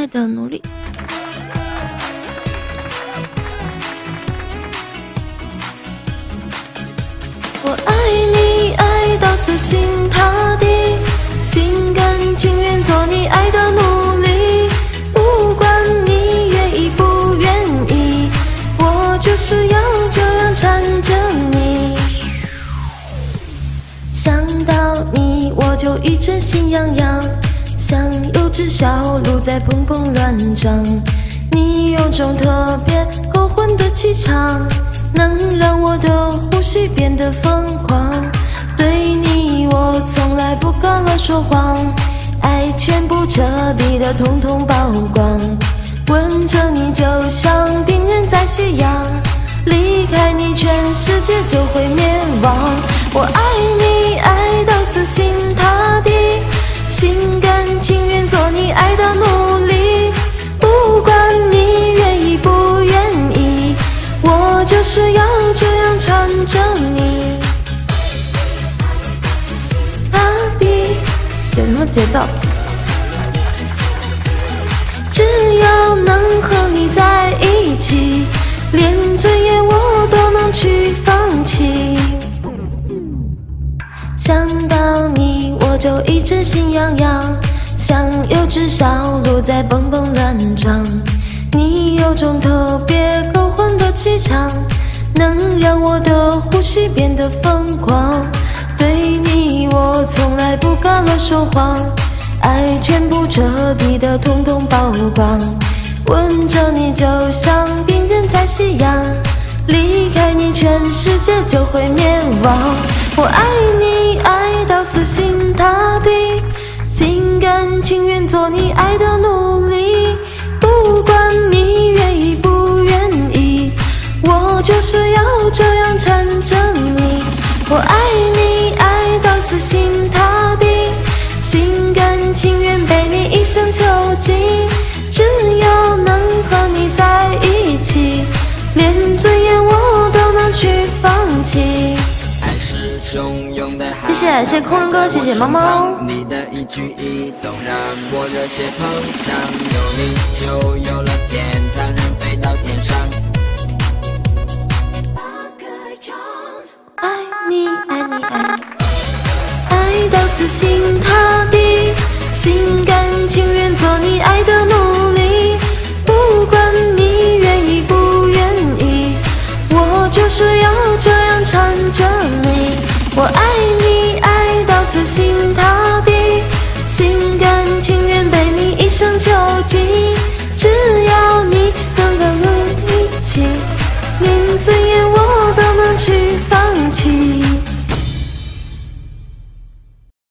爱的努力。我爱你，爱到死心塌地，心甘情愿做你爱的奴隶。不管你愿意不愿意，我就是要这样缠着你。想到你，我就一阵心痒痒，像有只小鹿在砰砰乱撞。你有种特别勾魂的气场，能让我的呼吸变得疯狂。对你我从来不敢乱说谎，爱全部彻底的统统曝光。吻着你就像病人在夕阳，离开你全世界就会灭亡。我爱你，爱到死心塌地，心甘情愿做你爱的奴隶。不管你愿意不愿意，我就是要这样缠着你。塌地，写什么节奏？只要能和你在一起，连尊严我都能去放弃。想到你，我就一阵心痒痒，像有只小鹿在蹦蹦乱撞。你有种特别勾魂的气场，能让我的呼吸变得疯狂。对你我从来不敢乱说谎，爱全部彻底的统统曝光。吻着你就像病人在夕阳，离开你全世界就会灭亡。我爱你，爱到死心塌地，心甘情愿做你爱的奴隶。不管你愿意不愿意，我就是要这样缠着你。我爱你，爱到死心塌地，心甘情愿被你一生囚禁。只要能和你在一起，连尊严我都能去放弃。谢谢空人哥，谢谢猫猫。你的一举一动让我热血膨胀，有你就有了天堂，人飞到天上。爱你，爱你，爱你，爱到死心塌地，心甘情愿做你爱的奴隶。不管你愿意不愿意，我就是要这样缠着你。我爱你，